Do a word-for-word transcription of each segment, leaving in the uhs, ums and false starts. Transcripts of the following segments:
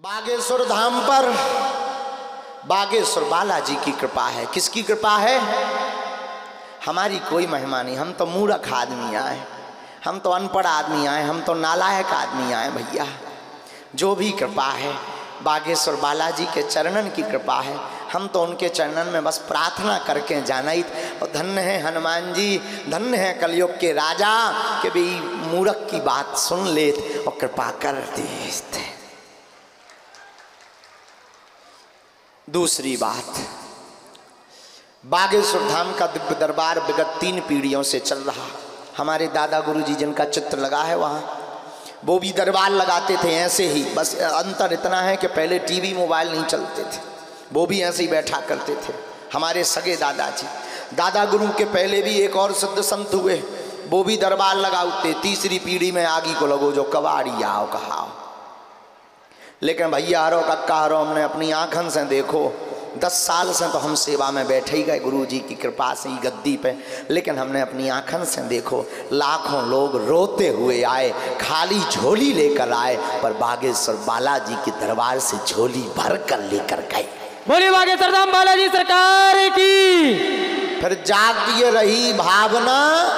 बागेश्वर धाम पर बागेश्वर बालाजी की कृपा है। किसकी कृपा है? हमारी कोई महिमा नहीं। हम तो मूर्ख आदमी आए, हम तो अनपढ़ आदमी आए, हम तो नालायक आदमी आए भैया। जो भी कृपा है बागेश्वर बालाजी के चरणन की कृपा है। हम तो उनके चरणन में बस प्रार्थना करके जाना ही। और धन्य है हनुमान जी, धन्य है कलयुग के राजा कि भाई मूर्ख की बात सुन लेते और कृपा कर देते। दूसरी बात, बागेश्वर धाम का दिव्य दरबार विगत तीन पीढ़ियों से चल रहा। हमारे दादा गुरु जी जिनका चित्र लगा है वहाँ, वो भी दरबार लगाते थे ऐसे ही। बस अंतर इतना है कि पहले टीवी मोबाइल नहीं चलते थे, वो भी ऐसे ही बैठा करते थे। हमारे सगे दादाजी, दादा गुरु के पहले भी एक और सिद्ध संत हुए, वो भी दरबार लगाते। तीसरी पीढ़ी में आगी को लगो जो कबाड़ी आओ कहाओ। लेकिन भैया हरो कक्का हरो, हमने अपनी आँखन से देखो, दस साल से तो हम सेवा में बैठे ही गए गुरु जी की कृपा से ही गद्दी पे। लेकिन हमने अपनी आँखन से देखो, लाखों लोग रोते हुए आए, खाली झोली लेकर आए, पर बागेश्वर बालाजी के दरबार से झोली भर कर लेकर गए। बोलिए बागेश्वर धाम बालाजी सरकार की। फिर जागती रही भावना,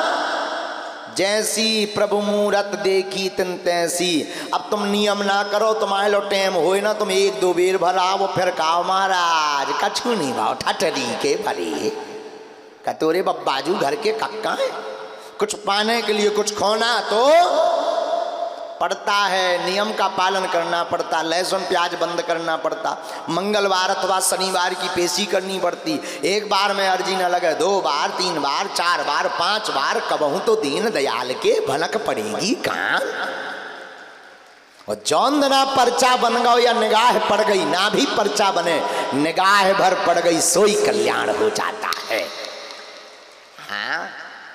जैसी प्रभु मूरत देखी तिन तैसी। अब तुम नियम ना करो, तुम्हारे लो टेम होए ना, तुम एक दो बेर भराओ, फिर कहो महाराज कछु नहीं भाव ठटरी के भरे कतोरे बब्बाजू घर के कक्का है। कुछ पाने के लिए कुछ खोना तो पड़ता है, नियम का पालन करना पड़ता, लहसुन प्याज बंद करना पड़ता, मंगलवार अथवा शनिवार की पेशी करनी पड़ती। एक बार में अर्जी न लगे, दो बार, तीन बार, चार बार, पांच बार, कबहू तो दीन दयाल के भनक पड़ेगी कहाँ। और जौन ना पर्चा बन गो या निगाह पड़ गई, ना भी पर्चा बने, निगाह भर पड़ गई, सोई कल्याण हो जाता है। हाँ,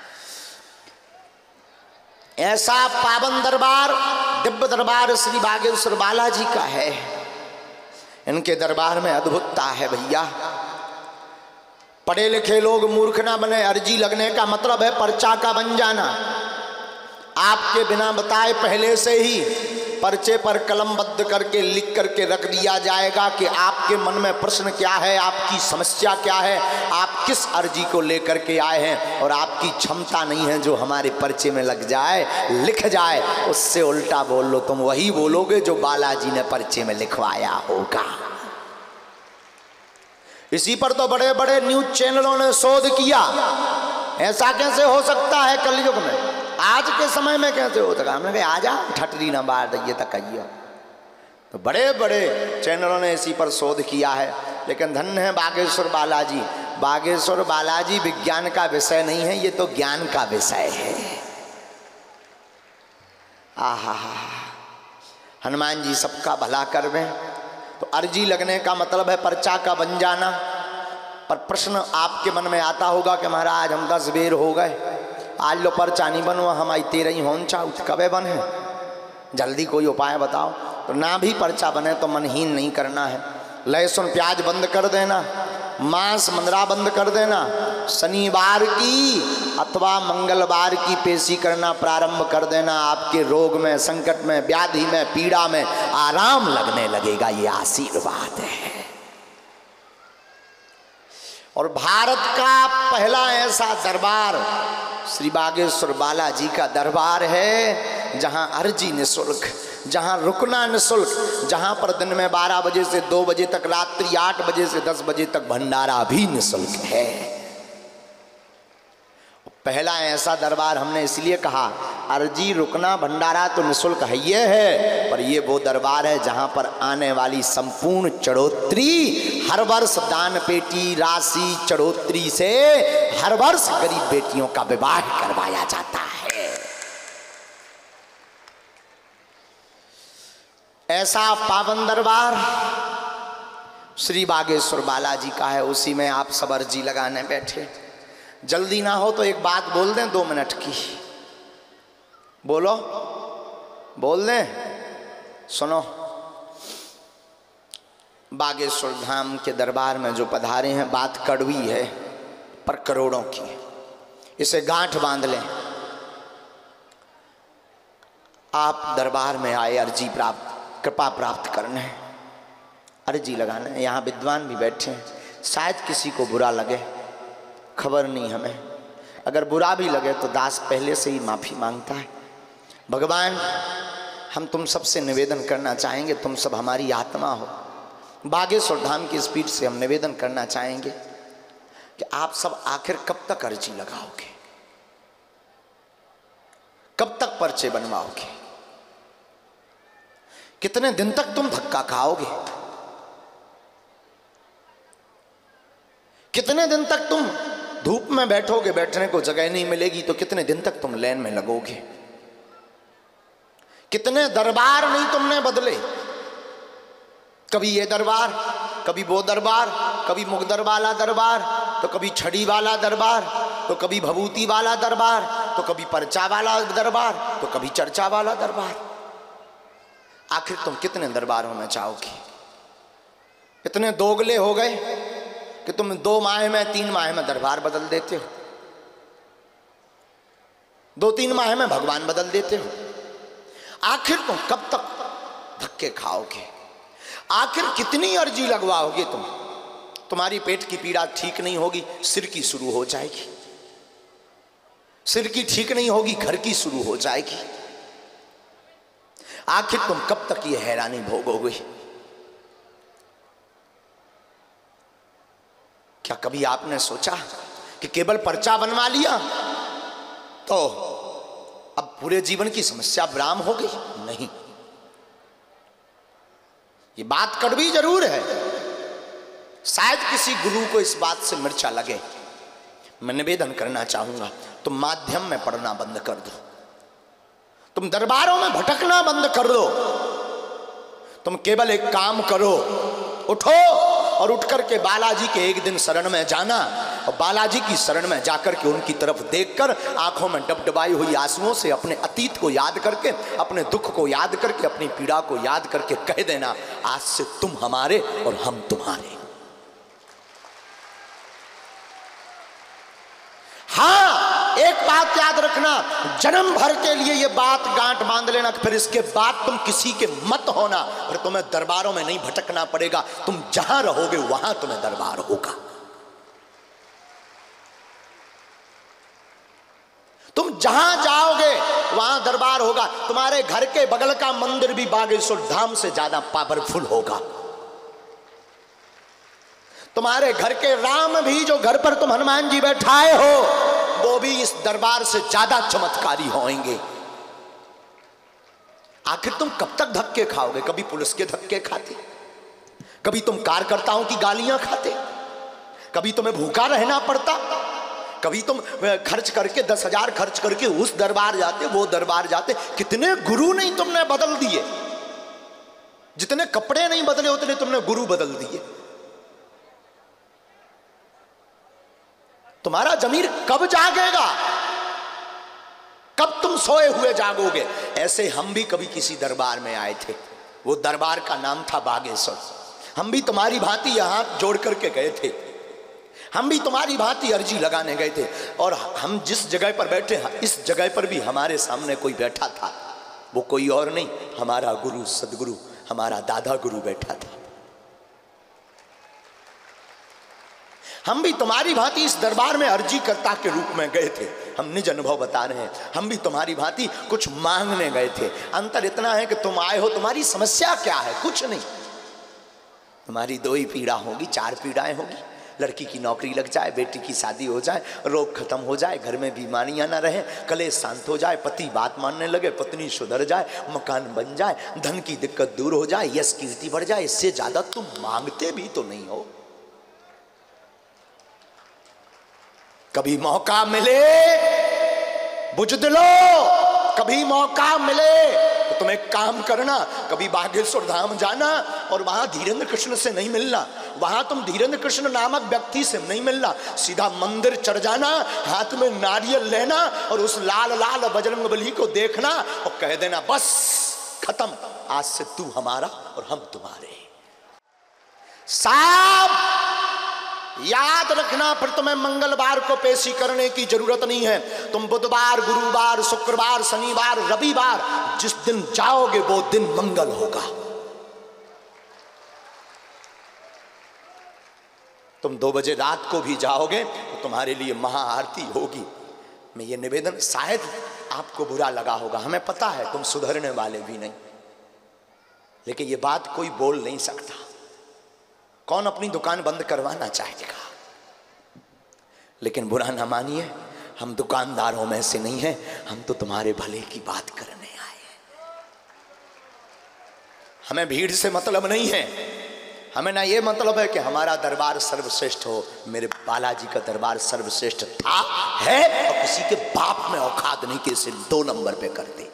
ऐसा पावन दरबार, दिव्य दरबार श्री बागेश्वर बालाजी का है। इनके दरबार में अद्भुतता है भैया। पढ़े लिखे लोग मूर्ख ना बने। अर्जी लगने का मतलब है पर्चा का बन जाना। आपके बिना बताए पहले से ही पर्चे पर कलमबद्ध करके लिख करके रख दिया जाएगा कि आपके मन में प्रश्न क्या है, आपकी समस्या क्या है, आप किस अर्जी को लेकर के आए हैं। और आपकी क्षमता नहीं है जो हमारे पर्चे में लग जाए, लिख जाए। उससे उल्टा बोल लो, तुम वही बोलोगे जो बालाजी ने पर्चे में लिखवाया होगा। इसी पर तो बड़े बड़े न्यूज चैनलों ने शोध किया। ऐसा कैसे हो सकता है कलयुग में, आज के समय में कैसे हो सका। हमने कहा आजा ठटरी ना बार दइए तक आइए। तो बड़े बड़े चैनलों ने इसी पर शोध किया है। लेकिन धन्य है बागेश्वर बालाजी। बागेश्वर बालाजी विज्ञान का विषय नहीं है, ये तो ज्ञान का विषय है। आहा, हनुमान जी सबका भला करवे। तो अर्जी लगने का मतलब है पर्चा का बन जाना। पर प्रश्न आपके मन में आता होगा कि महाराज हम दस बेर हो गए, आज लो पर्चा नहीं बनो, हम आई तेरह ही होन चाहूँ, कबे बने, जल्दी कोई उपाय बताओ। तो ना भी पर्चा बने तो मनहीन नहीं करना है। लहसुन प्याज बंद कर देना, मांस मंदरा बंद कर देना, शनिवार की अथवा मंगलवार की पेशी करना प्रारंभ कर देना। आपके रोग में, संकट में, व्याधि में, पीड़ा में आराम लगने लगेगा। ये आशीर्वाद है। और भारत का पहला ऐसा दरबार श्री बागेश्वर बालाजी का दरबार है जहां अर्जी निःशुल्क, जहां रुकना निःशुल्क, जहां पर दिन में बारह बजे से दो बजे तक, रात्रि आठ बजे से दस बजे तक भंडारा भी निःशुल्क है। पहला ऐसा दरबार हमने इसलिए कहा, अर्जी रुकना भंडारा तो निःशुल्क है ये है, पर ये वो दरबार है जहां पर आने वाली संपूर्ण चढ़ोतरी हर वर्ष दान पेटी राशि चढ़ोतरी से हर वर्ष गरीब बेटियों का विवाह करवाया जाता है। ऐसा पावन दरबार श्री बागेश्वर बालाजी का है। उसी में आप सब अर्जी लगाने बैठे। जल्दी ना हो तो एक बात बोल दें, दो मिनट की। बोलो, बोल दें, सुनो। बागेश्वर धाम के दरबार में जो पधारे हैं, बात कड़वी है पर करोड़ों की। इसे गांठ बांध लें। आप दरबार में आए अर्जी प्राप्त कृपा प्राप्त करने, अर्जी लगाना। यहाँ विद्वान भी बैठे हैं, शायद किसी को बुरा लगे, खबर नहीं हमें। अगर बुरा भी लगे तो दास पहले से ही माफ़ी मांगता है। भगवान, हम तुम सबसे निवेदन करना चाहेंगे, तुम सब हमारी आत्मा हो। बागेश्वर धाम की स्पीड से हम निवेदन करना चाहेंगे कि आप सब आखिर कब तक अर्जी लगाओगे, कब तक पर्चे बनवाओगे, कितने दिन तक तुम धक्का खाओगे, कितने दिन तक तुम धूप में बैठोगे, बैठने को जगह नहीं मिलेगी तो कितने दिन तक तुम लाइन में लगोगे। कितने दरबार नहीं तुमने बदले, कभी ये दरबार, कभी वो दरबार, कभी मुगदर वाला दरबार, तो कभी छड़ी वाला दरबार, तो कभी भभूति वाला दरबार, तो कभी पर्चा वाला दरबार, तो कभी चर्चा वाला दरबार। आखिर तुम कितने दरबारों में जाओगे? इतने दोगले हो गए कि तुम दो माह में, तीन माह में दरबार बदल देते हो, दो तीन माह में भगवान बदल देते हो। आखिर तुम कब तक धक्के खाओगे? आखिर कितनी अर्जी लगवाओगे तुम? तुम्हारी पेट की पीड़ा ठीक नहीं होगी, सिर की शुरू हो जाएगी, सिर की ठीक नहीं होगी, घर की शुरू हो जाएगी। आखिर तुम कब तक ये हैरानी भोगोगे? क्या कभी आपने सोचा कि केवल पर्चा बनवा लिया तो अब पूरे जीवन की समस्या विराम हो गई? नहीं, ये बात कड़वी जरूर है। शायद किसी गुरु को इस बात से मिर्चा लगे। मैं निवेदन करना चाहूंगा, तुम माध्यम में पढ़ना बंद कर दो, तुम दरबारों में भटकना बंद कर दो। तुम केवल एक काम करो, उठो और उठ करके बालाजी के एक दिन शरण में जाना, और बालाजी की शरण में जाकर के उनकी तरफ देखकर आंखों में डबडबाई हुई आंसुओं से अपने अतीत को याद करके, अपने दुख को याद करके, अपनी पीड़ा को याद करके कह देना, आज से तुम हमारे और हम तुम्हारे। हाँ, एक बात याद रखना, जन्म भर के लिए ये बात गांठ बांध लेना, फिर इसके बाद तुम किसी के मत होना, फिर तुम्हें दरबारों में नहीं भटकना पड़ेगा। तुम जहां रहोगे वहां तुम्हें दरबार होगा। तुम जहां जाओगे वहां दरबार होगा। तुम्हारे घर के बगल का मंदिर भी बागेश्वर धाम से ज्यादा पावरफुल होगा। तुम्हारे घर के राम भी, जो घर पर तुम हनुमान जी बैठाए हो, वो भी इस दरबार से ज्यादा चमत्कारी होंगे। आखिर तुम कब तक धक्के खाओगे? कभी पुलिस के धक्के खाते, कभी तुम कार्यकर्ताओं की गालियां खाते, कभी तुम्हें भूखा रहना पड़ता, कभी तुम खर्च करके दस हजार खर्च करके उस दरबार जाते, वो दरबार जाते। कितने गुरु नहीं तुमने बदल दिए, जितने कपड़े नहीं बदले उतने तुमने गुरु बदल दिए। तुम्हारा जमीर कब जागेगा? कब तुम सोए हुए जागोगे? ऐसे हम भी कभी किसी दरबार में आए थे, वो दरबार का नाम था बागेश्वर। हम भी तुम्हारी भांति हाथ जोड़ करके गए थे, हम भी तुम्हारी भांति अर्जी लगाने गए थे, और हम जिस जगह पर बैठे, इस जगह पर भी हमारे सामने कोई बैठा था। वो कोई और नहीं, हमारा गुरु, सदगुरु, हमारा दादा गुरु बैठा था। हम भी तुम्हारी भांति इस दरबार में अर्जी कर्ता के रूप में गए थे। हम निज अनुभव बता रहे हैं, हम भी तुम्हारी भांति कुछ मांगने गए थे। अंतर इतना है कि तुम आए हो, तुम्हारी समस्या क्या है? कुछ नहीं। तुम्हारी दो ही पीड़ा होगी, चार पीड़ाएं होगी। लड़की की नौकरी लग जाए, बेटी की शादी हो जाए, रोग खत्म हो जाए, घर में बीमारियां ना रहे, कलेश शांत हो जाए, पति बात मानने लगे, पत्नी सुधर जाए, मकान बन जाए, धन की दिक्कत दूर हो जाए, यश कीर्ति बढ़ जाए। इससे ज्यादा तुम मांगते भी तो नहीं हो। कभी मौका मिले बुझदिलो, कभी मौका मिले तो तुम एक काम करना, कभी बागेश्वर धाम जाना और वहां धीरेन्द्र कृष्ण से नहीं मिलना, वहां तुम धीरेन्द्र कृष्ण नामक व्यक्ति से नहीं मिलना, सीधा मंदिर चढ़ जाना, हाथ में नारियल लेना और उस लाल लाल बजरंगबली को देखना और कह देना, बस खत्म, आज से तू हमारा और हम तुम्हारे। साहब याद रखना, फिर तुम्हें मंगलवार को पेशी करने की जरूरत नहीं है। तुम बुधवार, गुरुवार, शुक्रवार, शनिवार, रविवार जिस दिन जाओगे वो दिन मंगल होगा। तुम दो बजे रात को भी जाओगे तो तुम्हारे लिए महाआरती होगी। मैं ये निवेदन, शायद आपको बुरा लगा होगा, हमें पता है तुम सुधरने वाले भी नहीं, लेकिन ये बात कोई बोल नहीं सकता। कौन अपनी दुकान बंद करवाना चाहेगा? लेकिन बुरा ना मानिए, हम दुकानदारों में से नहीं हैं, हम तो तुम्हारे भले की बात करने आए हैं। हमें भीड़ से मतलब नहीं है, हमें ना ये मतलब है कि हमारा दरबार सर्वश्रेष्ठ हो। मेरे बालाजी का दरबार सर्वश्रेष्ठ था, है, और किसी के बाप में औकात नहीं कि इसे दो नंबर पे कर दे।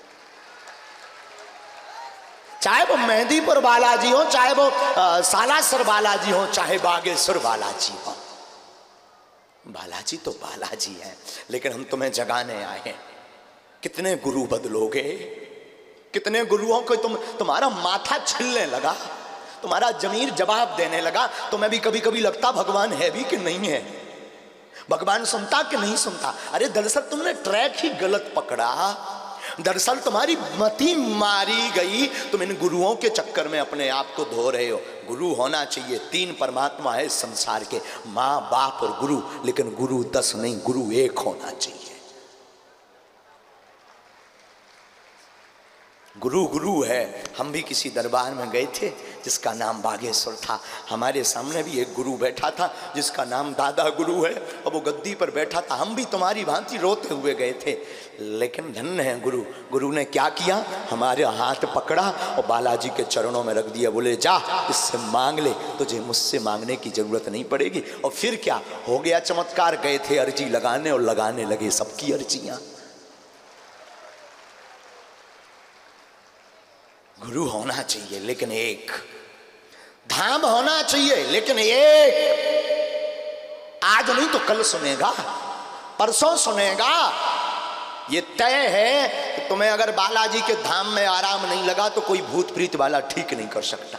चाहे वो मेहंदीपुर बालाजी हो, चाहे वो सालासर बालाजी हो, चाहे बागेश्वर बालाजी हो, बालाजी तो बालाजी है। लेकिन हम तुम्हें जगाने आए हैं। कितने गुरु बदलोगे? कितने गुरुओं को तुम, तुम्हारा माथा छिलने लगा, तुम्हारा जमीर जवाब देने लगा। तुम्हें भी कभी कभी लगता भगवान है भी कि नहीं है, भगवान सुनता कि नहीं सुनता। अरे दरअसल तुमने ट्रैक ही गलत पकड़ा, दरअसल तुम्हारी मति मारी गई। तुम इन गुरुओं के चक्कर में अपने आप को धो रहे हो। गुरु होना चाहिए, तीन परमात्मा है इस संसार के, माँ बाप और गुरु, लेकिन गुरु दस नहीं, गुरु एक होना चाहिए। गुरु गुरु है। हम भी किसी दरबार में गए थे जिसका नाम बागेश्वर था। हमारे सामने भी एक गुरु बैठा था जिसका नाम दादा गुरु है, और वो गद्दी पर बैठा था। हम भी तुम्हारी भांति रोते हुए गए थे, लेकिन धन्य है गुरु। गुरु ने क्या किया? हमारे हाथ पकड़ा और बालाजी के चरणों में रख दिया। बोले जा, इससे मांग ले, तुझे मुझसे मांगने की जरूरत नहीं पड़ेगी। और फिर क्या हो गया चमत्कार? गए थे अर्जी लगाने और लगाने लगे सबकी अर्जियां। गुरु होना चाहिए लेकिन एक, धाम होना चाहिए लेकिन एक। आज नहीं तो कल सुनेगा, परसों सुनेगा। ये तय है कि तुम्हें अगर बालाजी के धाम में आराम नहीं लगा तो कोई भूत प्रीत वाला ठीक नहीं कर सकता।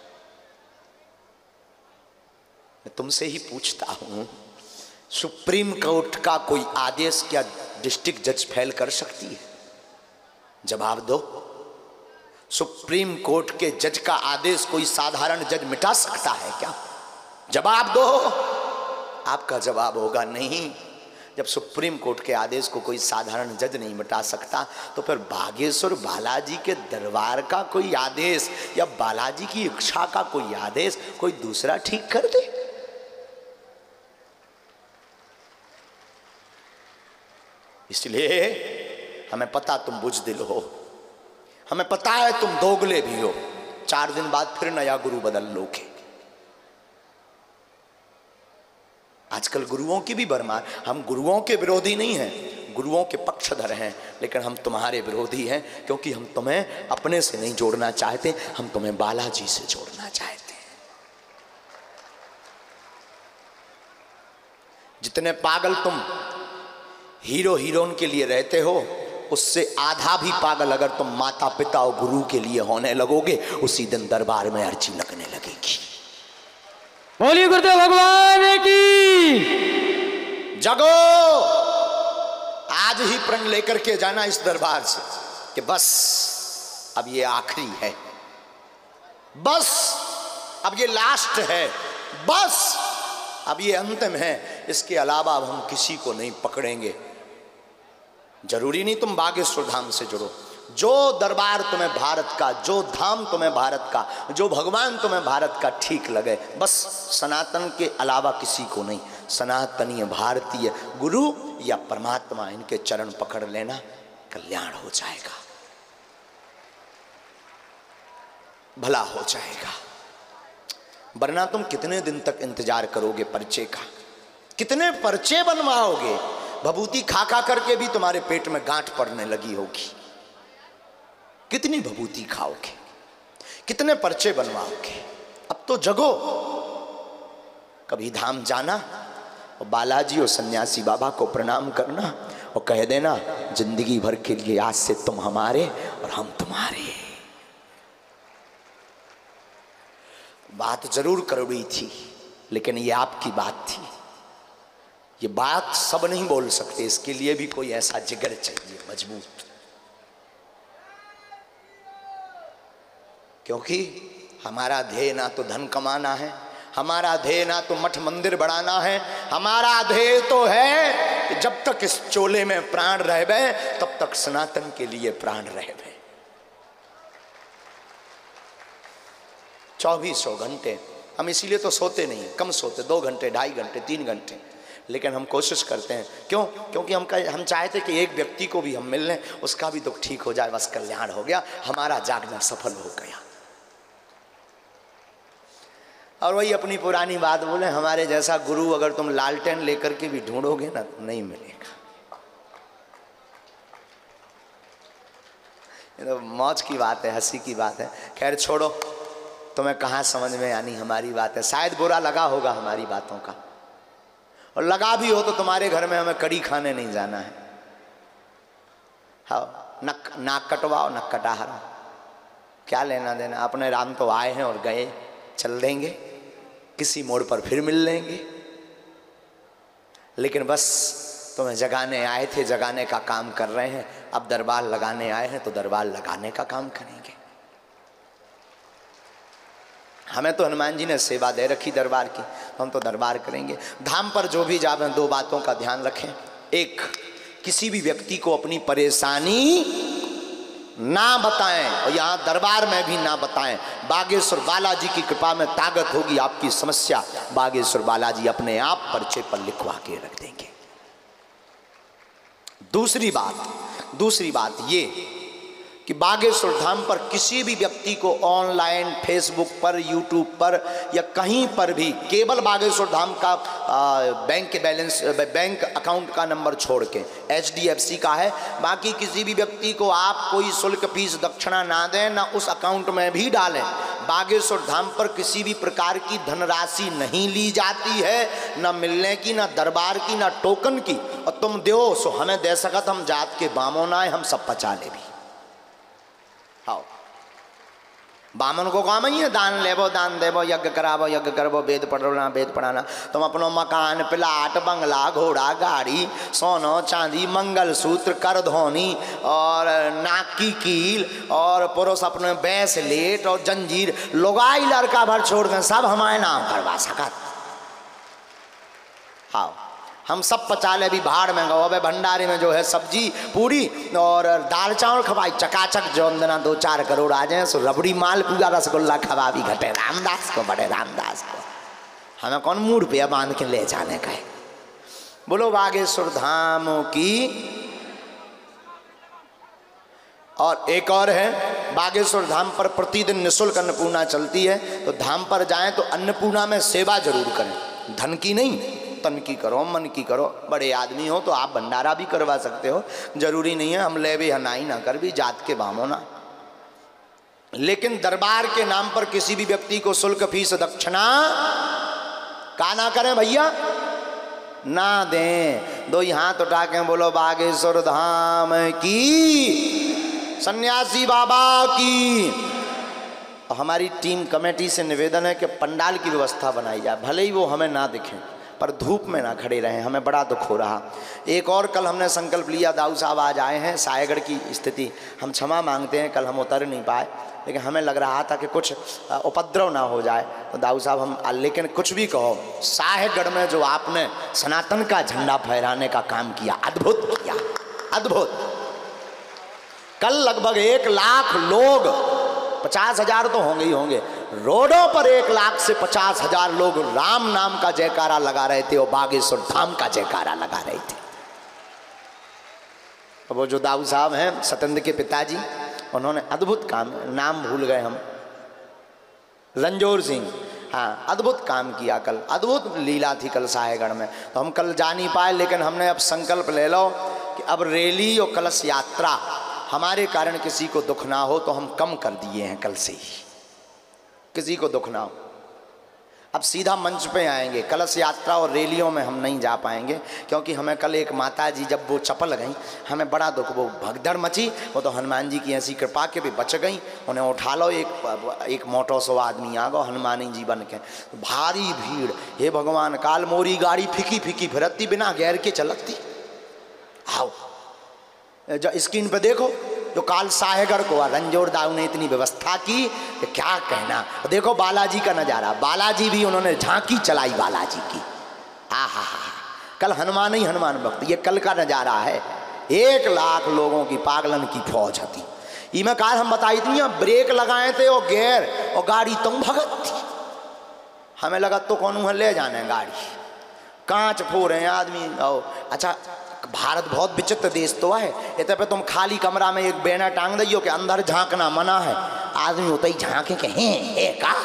मैं तुमसे ही पूछता हूं, सुप्रीम कोर्ट का कोई आदेश क्या डिस्ट्रिक्ट जज फेल कर सकती है? जवाब दो। सुप्रीम कोर्ट के जज का आदेश कोई साधारण जज मिटा सकता है क्या? जवाब दो। आपका जवाब होगा नहीं। जब सुप्रीम कोर्ट के आदेश को कोई साधारण जज नहीं मिटा सकता, तो फिर बागेश्वर बालाजी के दरबार का कोई आदेश या बालाजी की इच्छा का कोई आदेश कोई दूसरा ठीक कर दे? इसलिए हमें पता तुम बुजदिल हो, हमें पता है तुम दोगले भी हो। चार दिन बाद फिर नया गुरु बदल लोगे। आजकल गुरुओं की भी भरमार। हम गुरुओं के विरोधी नहीं हैं, गुरुओं के पक्षधर हैं, लेकिन हम तुम्हारे विरोधी हैं क्योंकि हम तुम्हें अपने से नहीं जोड़ना चाहते, हम तुम्हें बालाजी से जोड़ना चाहते हैं। जितने पागल तुम हीरो हीरोइन के लिए रहते हो, उससे आधा भी पागल अगर तुम माता पिता और गुरु के लिए होने लगोगे, उसी दिन दरबार में अर्जी लगने लगेगी। बोलिए गुरुदेव भगवान की। जगो, आज ही प्रण लेकर के जाना इस दरबार से कि बस अब ये आखिरी है, बस अब ये लास्ट है, बस अब ये अंतिम है। इसके अलावा अब हम किसी को नहीं पकड़ेंगे। जरूरी नहीं तुम बागेश्वर धाम से जुड़ो। जो दरबार तुम्हें भारत का, जो धाम तुम्हें भारत का, जो भगवान तुम्हें भारत का ठीक लगे, बस सनातन के अलावा किसी को नहीं। सनातनीय भारतीय गुरु या परमात्मा, इनके चरण पकड़ लेना, कल्याण हो जाएगा, भला हो जाएगा। वरना तुम कितने दिन तक इंतजार करोगे पर्चे का? कितने पर्चे बनवाओगे? भभूति खा खा करके भी तुम्हारे पेट में गांठ पड़ने लगी होगी। कितनी भभूति खाओगे? कितने पर्चे बनवाओगे? अब तो जगो। कभी धाम जाना और बालाजी और सन्यासी बाबा को प्रणाम करना और कह देना जिंदगी भर के लिए आज से तुम हमारे और हम तुम्हारे। बात जरूर कड़वी थी, लेकिन ये आपकी बात थी। ये बात सब नहीं बोल सकते, इसके लिए भी कोई ऐसा जिगर चाहिए मजबूत। क्योंकि हमारा ध्येय ना तो धन कमाना है, हमारा ध्येय ना तो मठ मंदिर बढ़ाना है, हमारा ध्येय तो है कि जब तक इस चोले में प्राण रहबे तब तक सनातन के लिए प्राण रहबे। चौबीसों घंटे हम इसीलिए तो सोते नहीं, कम सोते, दो घंटे ढाई घंटे तीन घंटे, लेकिन हम कोशिश करते हैं। क्यों? क्योंकि हम हम चाहते कि एक व्यक्ति को भी हम मिल लें, उसका भी दुख ठीक हो जाए, बस कल्याण हो गया, हमारा जागना सफल हो गया। और वही अपनी पुरानी बात बोले, हमारे जैसा गुरु अगर तुम लालटेन लेकर के भी ढूंढोगे ना तो नहीं मिलेगा। ये तो मौज की बात है, हंसी की बात है। खैर छोड़ो, तुम्हें कहाँ समझ में आनी हमारी बात है। शायद बुरा लगा होगा हमारी बातों का, और लगा भी हो तो तुम्हारे घर में हमें कड़ी खाने नहीं जाना है। हाँ, नक नाक कटवाओ नक कटा हरा, क्या लेना देना। अपने राम तो आए हैं और गए, चल देंगे, किसी मोड़ पर फिर मिल लेंगे। लेकिन बस तुम्हें जगाने आए थे, जगाने का काम कर रहे हैं। अब दरबार लगाने आए हैं तो दरबार लगाने का काम करेंगे। हमें तो हनुमान जी ने सेवा दे रखी दरबार की, तो हम तो दरबार करेंगे। धाम पर जो भी जावें दो बातों का ध्यान रखें। एक, किसी भी व्यक्ति को अपनी परेशानी ना बताएं, और यहाँ दरबार में भी ना बताएं। बागेश्वर बालाजी की कृपा में ताकत होगी, आपकी समस्या बागेश्वर बालाजी अपने आप पर्चे पर लिखवा के रख देंगे। दूसरी बात दूसरी बात ये कि बागेश्वर धाम पर किसी भी व्यक्ति को ऑनलाइन फेसबुक पर, यूट्यूब पर या कहीं पर भी केवल बागेश्वर धाम का आ, बैंक के बैलेंस, बैंक अकाउंट का नंबर छोड़ के एच डी एफ सी का है, बाकी किसी भी व्यक्ति को आप कोई शुल्क फीस दक्षिणा ना दें, ना उस अकाउंट में भी डालें। बागेश्वर धाम पर किसी भी प्रकार की धनराशि नहीं ली जाती है, ना मिलने की, ना दरबार की, ना टोकन की। और तुम दो सो हमें दे सकत, हम जात के बामो ना, हम सब पचा ले भी। हाँ, बामन को काम ही है, दान लेबो दान देबो, यज्ञ कराबो यज्ञ करबो, वेद पढ़ना वेद पढ़ाना। तुम अपनो मकान, प्लाट, बंगला, घोड़ा, गाड़ी, सोनो चांदी, मंगलसूत्र, करधोनी और नाक की कील और पुरुष अपने ब्रेसलेट और जंजीर, लोगाई लड़का भर छोड़ कर सब हमारे नाम करवा सकत। हाँ, हम सब पचा ले भी, भाड़ में गो। अबे भंडारे में जो है सब्जी पूरी और दाल चावल खवाई चकाचक, जो अंदना दो चार करोड़ आ जाए सो रबड़ी माल पूरा रसगुल्ला खवा भी घटे रामदास को, बड़े रामदास को। हमें कौन मूड पे बांध के ले जाने का है। बोलो बागेश्वर धाम की। और एक और है, बागेश्वर धाम पर प्रतिदिन निःशुल्क अन्नपूर्णा चलती है, तो धाम पर जाएं तो अन्नपूर्णा में सेवा जरूर करें, धन की नहीं, तन की करो, मन की करो। बड़े आदमी हो तो आप भंडारा भी करवा सकते हो, जरूरी नहीं है हम ले भी हनाई ना कर भी, जात के बामो ना। लेकिन दरबार के नाम पर किसी भी व्यक्ति को शुल्क फीस दक्षिणा का ना करें भैया, ना दें। दो हाथ उठा के बोलो बागेश्वर धाम की, सन्यासी बाबा की। और हमारी टीम कमेटी से निवेदन है कि पंडाल की व्यवस्था बनाई जाए, भले ही वो हमें ना दिखें, पर धूप में ना खड़े रहें, हमें बड़ा दुख हो रहा। एक और कल हमने संकल्प लिया, दाऊ साहब आज आए हैं, सायगढ़ की स्थिति हम क्षमा मांगते हैं, कल हम उतर नहीं पाए, लेकिन हमें लग रहा था कि कुछ उपद्रव ना हो जाए, तो दाऊ साहब हम, लेकिन कुछ भी कहो, सायगढ़ में जो आपने सनातन का झंडा फहराने का काम किया, अद्भुत किया, अद्भुत। कल लगभग एक लाख लोग, पचास हजार तो होंगे ही होंगे, रोडों पर एक लाख से पचास हजार लोग राम नाम का जयकारा लगा रहे थे और बागेश्वर धाम का जयकारा लगा रहे थे। वो जो दाऊ साहब हैं, सत्येंद्र के पिताजी, उन्होंने अद्भुत काम, नाम भूल गए हम, रंजोर सिंह, हाँ, अद्भुत काम किया कल, अद्भुत लीला थी कल साहेगढ़ में। तो हम कल जा नहीं पाए, लेकिन हमने अब संकल्प ले लो कि अब रैली और कलश यात्रा हमारे कारण किसी को दुख ना हो, तो हम कम कर दिए हैं कल से ही, किसी को दुख ना हो। अब सीधा मंच पे आएंगे, कलश यात्रा और रैलियों में हम नहीं जा पाएंगे, क्योंकि हमें कल एक माता जी जब वो चपल गई, हमें बड़ा दुख, वो भगदड़ मची, वो तो हनुमान जी की ऐसी कृपा के भी बच गई, उन्हें उठा लो, एक एक मोटो सो आदमी आ गो हनुमानी जी बन के, भारी भीड़, हे भगवान, काल मोरी गाड़ी फिकी फिकी फिरती, बिना गैर के चलती। आओ स्क्रीन पे देखो, जो काल साहेगढ़ को रंजोर दाऊ ने इतनी व्यवस्था की कि क्या कहना। देखो बालाजी का नज़ारा, बालाजी भी उन्होंने झांकी चलाई बालाजी की। आ हा हा कल हनुमान ही हनुमान भक्त, ये कल का नज़ारा है। एक लाख लोगों की पागलन की फौज थी। इमें कार हम बताई थी, ब्रेक लगाए थे और गेर और गाड़ी तुम भगत थी। हमें लगा तो कौन है ले जाने गाड़ी, कांच फोड़े हैं आदमी। और अच्छा भारत बहुत विचित्र देश तो है, इतने पे तुम खाली कमरा में एक बैनर टांग दियो कि अंदर झांकना मना है, आदमी होता ही झांके के हैं है का,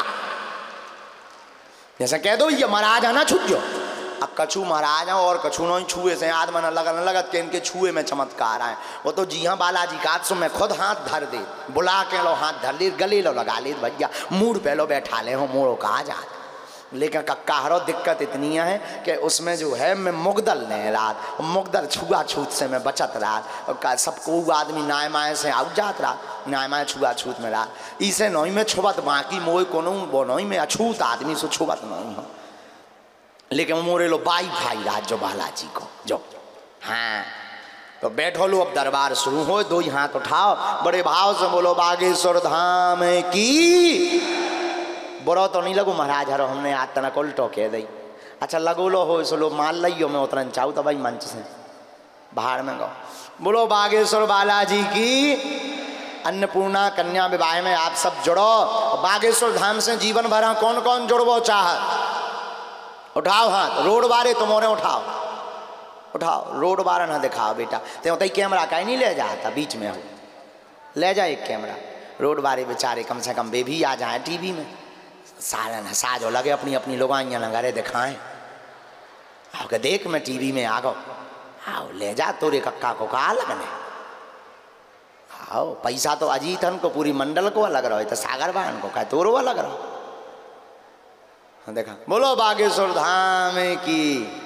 जैसे कह दो ये महाराज है ना छुट जो। अब कछू महाराज और कछू नहीं छुए से आदमी न लगन लगत के इनके छुए में चमत्कार आए। वो तो जी हाँ बालाजी का सो मैं खुद हाथ धर दे, बुला के लो हाथ धर ले, गले लो लगा ले भैया, मूड पे लो बैठा ले हो मोड़ो कहा जात। लेकिन कक्का हरो दिक्कत इतनी है कि उसमें जो है मैं मुगदल ने रात मुगदल छुआ छूत से मैं बचत रात और सबको आदमी नाय माए से आउट जात रहा, नाय माए छुआ छूत में रात इसे नई में छुबत बाकी मोए को वो नई में अछूत आदमी से छुबत नहीं हो। लेकिन मोरे लो बाई भाई राज जो बालाजी को जो हाँ तो बैठो लो, अब दरबार शुरू हो, दो ही हाथ उठाओ, बड़े भाव से बोलो बागेश्वर धाम की। बुरा तो नहीं लगो महाराज हरो, हमने आज तना उल्टो कह दी। अच्छा लगो लो हो सो लो मान लियो, मैं उतना चाहूँ तो भाई मंच से बाहर में गो बोलो बागेश्वर बालाजी की। अन्नपूर्णा कन्या विवाह में आप सब जुड़ो, बागेश्वर धाम से जीवन भर कौन कौन जुड़बो चाहत उठाओ हाथ, रोड बारे तुम्हारे उठाओ उठाओ, रोड बारे ना दिखाओ बेटा, ते उतई कैमरा कहीं नहीं ले जाता, बीच में हो ले जा एक कैमरा, रोड बारे बेचारे कम से कम बेबी आ जाए टीवी में, सारे न साजो लगे अपनी अपनी लोगाइयाँ नगारे दिखाएं। आओ देख मैं टीवी में आ गो, आओ ले जा तोरे कक्का को कहा लगने, आओ पैसा तो अजीतन को पूरी मंडल को अलग रहो, तो सागर बहन को कहे तोरो अलग रहो। देखा बोलो बागेश्वर धाम की।